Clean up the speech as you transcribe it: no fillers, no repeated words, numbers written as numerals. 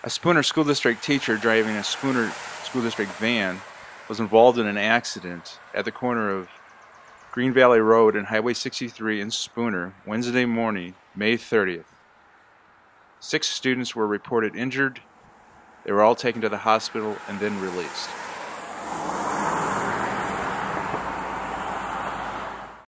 A Spooner School District teacher driving a Spooner School District van was involved in an accident at the corner of Green Valley Road and Highway 63 in Spooner Wednesday morning, May 30th. 6 students were reported injured. They were all taken to the hospital and then released.